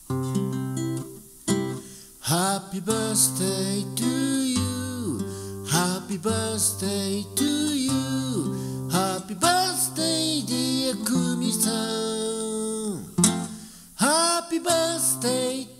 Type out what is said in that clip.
Happy birthday to you. Happy birthday to you. Happy birthday dear くみさん。Happy birthday